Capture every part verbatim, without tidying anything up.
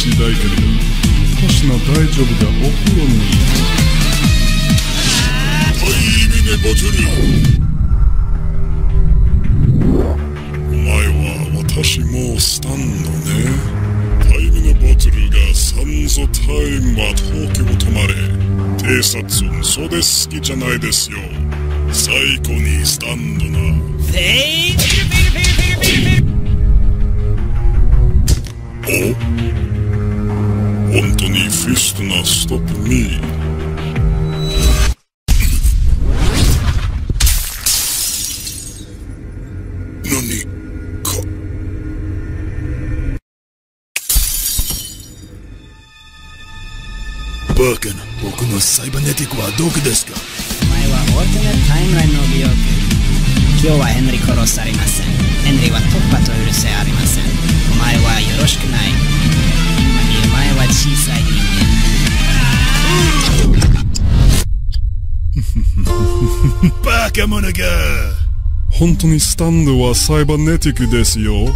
しいけれど、星野大丈夫だ。お風呂に。 はいミネボトル、お前は私もスタンドね。タイミネボトルがサンゾタイムは東京止まれ。偵察嘘です好きじゃないですよ。最高にスタンドな。 フェイフィルフィルフィルフィルフィルフィル。 お、本当にフィストなストップミー。何かバカな。僕のサイバネティックはどこですか。 お前はオールティネットタイムラインの美容区。今日はヘンリー殺されません。ヘンリーは突破と許せありません。お前はよろしくない。お前は小さい人間。バカ者が。 本当にスタンドはサイバネティックですよ。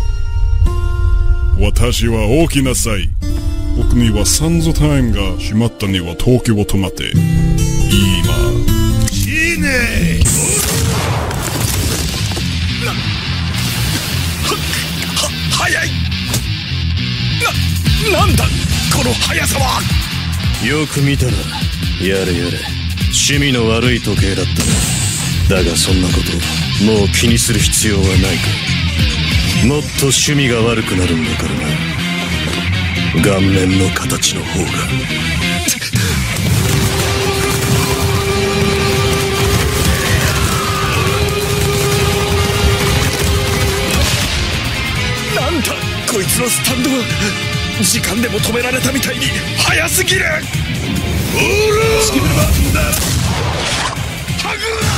私は大きなさい。 僕にはサンゾタイムが閉まったには東京を止まって。今。 いいね。な、は、は、早い。な、なんだこの速さは。 よく見たら、やれやれ、趣味の悪い時計だったな。だがそんなこと、もう気にする必要はないか。もっと趣味が悪くなるんだからな。顔面の形の方が。 なんだこいつのスタンドは。時間でも止められたみたいに速すぎる。オールスキルバンだ。ハグ